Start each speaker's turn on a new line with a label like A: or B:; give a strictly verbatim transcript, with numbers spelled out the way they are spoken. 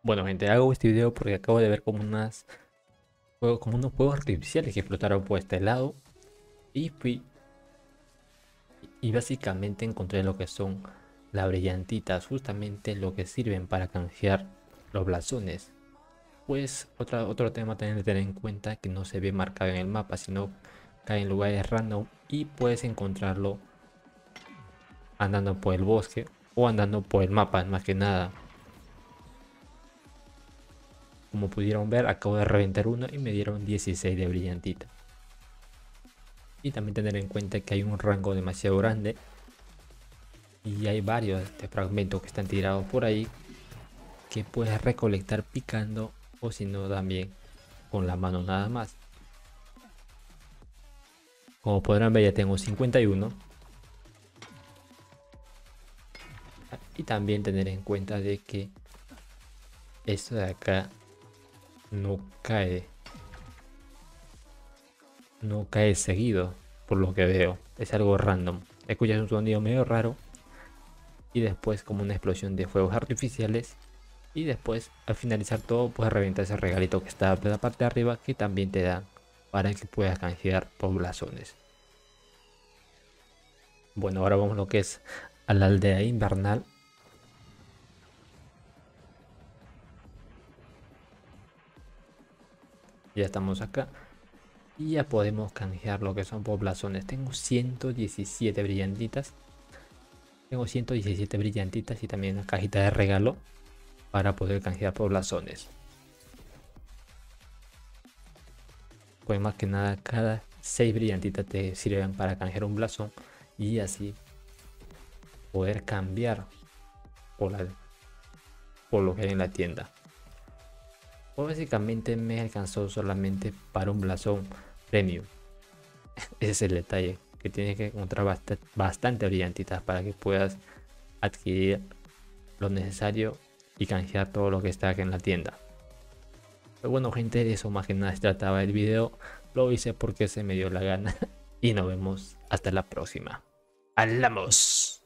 A: Bueno, gente, hago este video porque acabo de ver como unas juegos, como unos juegos artificiales que explotaron por este lado y fui y básicamente encontré lo que son las brillantitas, justamente lo que sirven para canjear los blasones. Pues otra, otro tema también de tener en cuenta que no se ve marcado en el mapa, sino cae en lugares random y puedes encontrarlo andando por el bosque o andando por el mapa, más que nada. Como pudieron ver, acabo de reventar uno y me dieron dieciséis de brillantita. Y también tener en cuenta que hay un rango demasiado grande y hay varios de fragmentos que están tirados por ahí que puedes recolectar picando o si no también con la mano nada más. Como podrán ver, ya tengo cincuenta y uno. Y también tener en cuenta de que esto de acá no cae no cae seguido, por lo que veo. Es algo random. Escuchas un sonido medio raro y después como una explosión de fuegos artificiales. Y después al finalizar todo puedes reventar ese regalito que está de la parte de arriba, que también te dan para que puedas canjear por blasones. Bueno, ahora vamos a lo que es a la aldea invernal. Ya estamos acá y ya podemos canjear lo que son por blasones. Tengo ciento diecisiete brillantitas. Tengo ciento diecisiete brillantitas y también una cajita de regalo para poder canjear por blasones. Pues más que nada, cada seis brillantitas te sirven para canjear un blasón y así poder cambiar por, la, por lo que hay en la tienda. Pues básicamente me alcanzó solamente para un blasón premium. Ese es el detalle, que tienes que encontrar bast bastante brillantitas para que puedas adquirir lo necesario y canjear todo lo que está aquí en la tienda. Pero bueno, gente, de eso más que nada se trataba el video. Lo hice porque se me dio la gana y nos vemos hasta la próxima. ¡Hablamos!